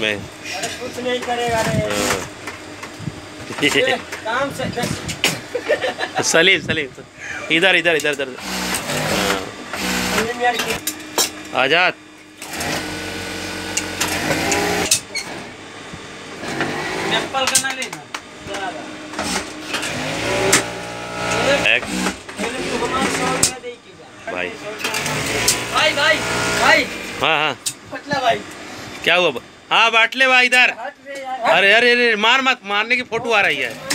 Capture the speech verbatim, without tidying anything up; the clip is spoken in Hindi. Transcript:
में। कुछ नहीं करेगा रे काम से। सलीम सलीम इधर इधर इधर इधर आजाद। एप्पल का ना लेना भाई भाई भाई भाई। हाँ हाँ पटला भाई क्या हुआ? हाँ बाटले भाई इधर। अरे अरे अरे मार मत, मारने की फोटो आ रही है।